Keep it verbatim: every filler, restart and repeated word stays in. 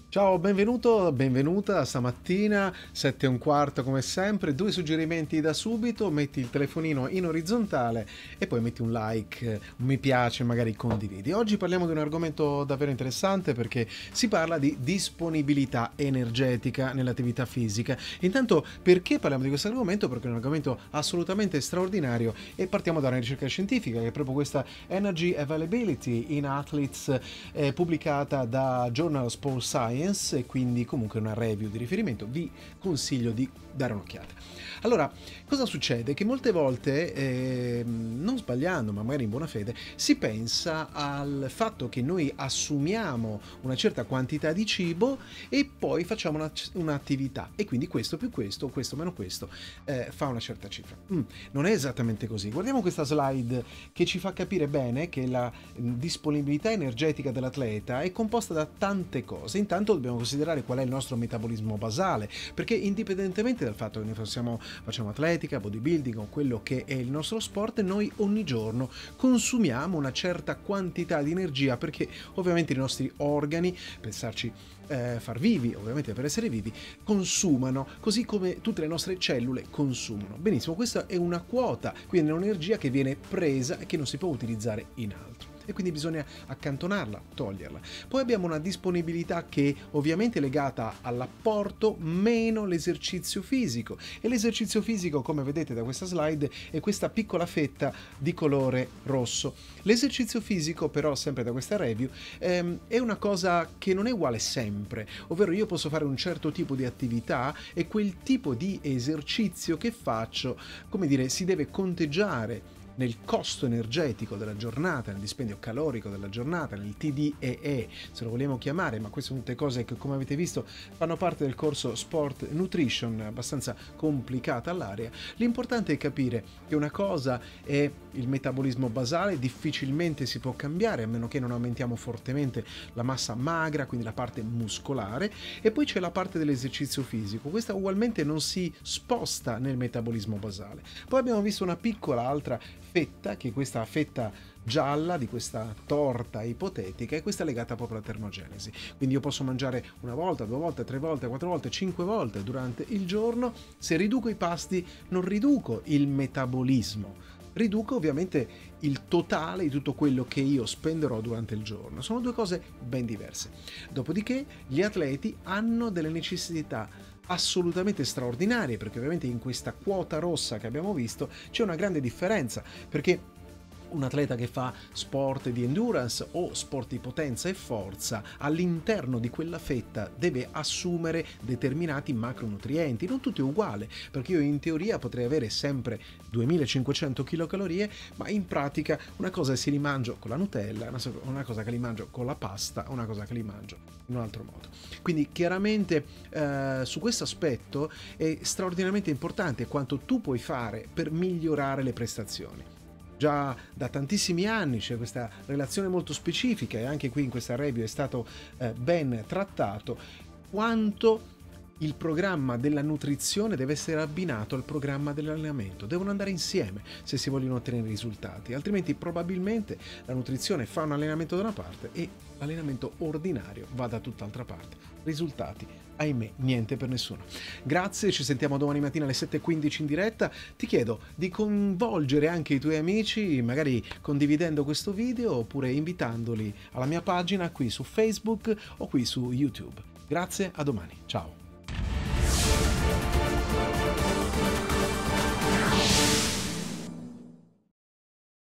Ciao, benvenuto, benvenuta stamattina, sette e un quarto come sempre, due suggerimenti da subito, metti il telefonino in orizzontale e poi metti un like, un mi piace, magari condividi. Oggi parliamo di un argomento davvero interessante perché si parla di disponibilità energetica nell'attività fisica. Intanto, perché parliamo di questo argomento? Perché è un argomento assolutamente straordinario e partiamo da una ricerca scientifica che è proprio questa Energy Availability in Athletes, eh, pubblicata da Journal Sports Science, e quindi comunque una review di riferimento. Vi consiglio di dare un'occhiata. Allora, cosa succede? Che molte volte, eh, non sbagliando, ma magari in buona fede, si pensa al fatto che noi assumiamo una certa quantità di cibo e poi facciamo una, un'attività e quindi questo più questo, questo meno questo, eh, fa una certa cifra. Mm, non è esattamente così. Guardiamo questa slide che ci fa capire bene che la disponibilità energetica dell'atleta è composta da tante cose. Intanto dobbiamo considerare qual è il nostro metabolismo basale, perché indipendentemente dal fatto che noi facciamo, facciamo atletica, bodybuilding o quello che è il nostro sport, noi ogni giorno consumiamo una certa quantità di energia, perché ovviamente i nostri organi, pensarci eh, far vivi, ovviamente per essere vivi, consumano, così come tutte le nostre cellule consumano. Benissimo, questa è una quota, quindi è un'energia che viene presa e che non si può utilizzare in altro, e quindi bisogna accantonarla, toglierla. Poi abbiamo una disponibilità che ovviamente è legata all'apporto meno l'esercizio fisico, e l'esercizio fisico, come vedete da questa slide, è questa piccola fetta di colore rosso. L'esercizio fisico però, sempre da questa review, ehm, è una cosa che non è uguale sempre, ovvero io posso fare un certo tipo di attività e quel tipo di esercizio che faccio, come dire, si deve conteggiare nel costo energetico della giornata, nel dispendio calorico della giornata, nel T D E E, se lo vogliamo chiamare, ma queste sono tutte cose che, come avete visto, fanno parte del corso Sport Nutrition, abbastanza complicata all'area. L'importante è capire che una cosa è il metabolismo basale, difficilmente si può cambiare a meno che non aumentiamo fortemente la massa magra, quindi la parte muscolare, e poi c'è la parte dell'esercizio fisico. Questa ugualmente non si sposta nel metabolismo basale. Poi abbiamo visto una piccola altra fetta, che è questa fetta gialla di questa torta ipotetica, e questa è legata proprio alla termogenesi. Quindi io posso mangiare una volta, due volte, tre volte, quattro volte, cinque volte durante il giorno. Se riduco i pasti non riduco il metabolismo, riduco ovviamente il totale di tutto quello che io spenderò durante il giorno. Sono due cose ben diverse. Dopodiché gli atleti hanno delle necessità assolutamente straordinarie, perché ovviamente in questa quota rossa che abbiamo visto c'è una grande differenza, perché un atleta che fa sport di endurance o sport di potenza e forza, all'interno di quella fetta deve assumere determinati macronutrienti, non tutti uguali, perché io in teoria potrei avere sempre duemilacinquecento chilocalorie, ma in pratica una cosa se li mangio con la Nutella, una cosa che li mangio con la pasta, una cosa che li mangio in un altro modo. Quindi chiaramente eh, su questo aspetto è straordinariamente importante quanto tu puoi fare per migliorare le prestazioni. Già da tantissimi anni c'è questa relazione molto specifica, e anche qui in questa review è stato eh, ben trattato, quanto il programma della nutrizione deve essere abbinato al programma dell'allenamento, devono andare insieme se si vogliono ottenere risultati, altrimenti probabilmente la nutrizione fa un allenamento da una parte e l'allenamento ordinario va da tutt'altra parte. Risultati, ahimè, niente per nessuno. Grazie, ci sentiamo domani mattina alle sette e quindici in diretta. Ti chiedo di coinvolgere anche i tuoi amici, magari condividendo questo video oppure invitandoli alla mia pagina qui su Facebook o qui su YouTube. Grazie, a domani, ciao.